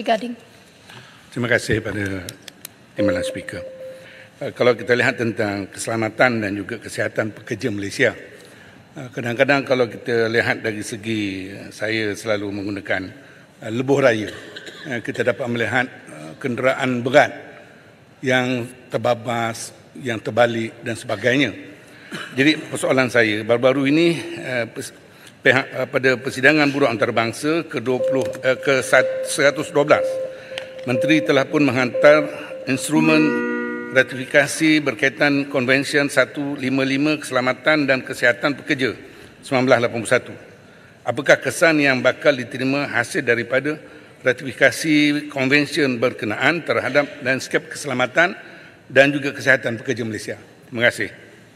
Gading. Terima kasih pada Timbalan Speaker. Kalau kita lihat tentang keselamatan dan juga kesihatan pekerja Malaysia, kadang-kadang kalau kita lihat dari segi saya selalu menggunakan lebuh raya, kita dapat melihat kenderaan berat yang terbabas, yang terbalik dan sebagainya. Jadi persoalan saya baru-baru ini pada persidangan buruh antarabangsa ke-112, Menteri telah pun menghantar instrumen ratifikasi berkaitan Konvensyen 155 Keselamatan dan Kesihatan Pekerja 1981. Apakah kesan yang bakal diterima hasil daripada ratifikasi konvensyen berkenaan terhadap lanskap keselamatan dan juga kesihatan pekerja Malaysia? Terima kasih.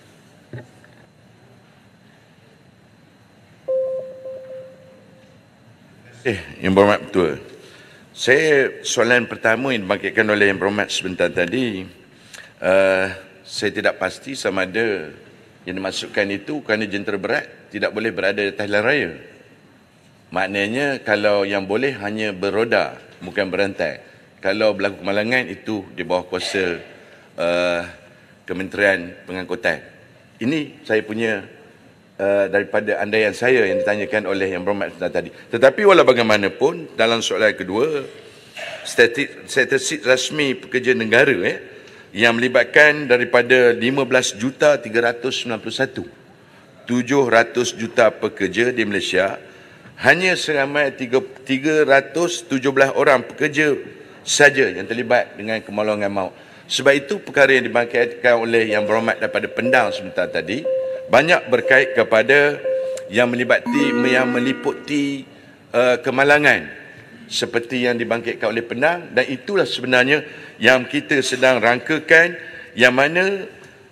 Yang berhormat Ketua, soalan pertama yang dibangkitkan oleh Yang Berhormat sebentar tadi, saya tidak pasti sama ada yang dimasukkan itu kerana jentera berat tidak boleh berada di atas jalan raya. Maknanya kalau yang boleh hanya beroda, bukan berantai. Kalau berlaku kemalangan itu di bawah kuasa Kementerian Pengangkutan. Ini saya punya daripada andaian saya yang ditanyakan oleh Yang Berhormat tadi. Tetapi walau bagaimanapun, dalam soalan kedua, statistik rasmi pekerja negara yang melibatkan daripada 15,391,700 juta pekerja di Malaysia, hanya seramai 317 orang pekerja saja yang terlibat dengan kemalangan maut. Sebab itu perkara yang dibangkitkan oleh Yang Berhormat daripada Pendang sebentar tadi banyak berkait kepada yang meliputi kemalangan seperti yang dibangkitkan oleh Pendang, dan itulah sebenarnya yang kita sedang rangkakan, yang mana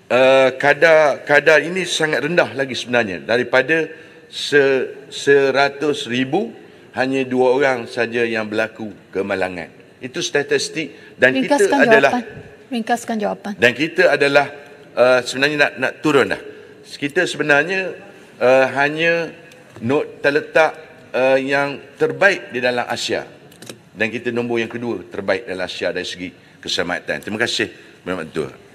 kadar ini sangat rendah lagi sebenarnya. Daripada 100,000 hanya 2 orang saja yang berlaku kemalangan. Itu statistik, dan Ringkaskan jawapan. Dan kita adalah sebenarnya nak turun dah. Kita sebenarnya hanya terletak yang terbaik di dalam Asia, dan kita nombor yang kedua terbaik dalam Asia dari segi keselamatan. Terima kasih, Berhormat Ketua.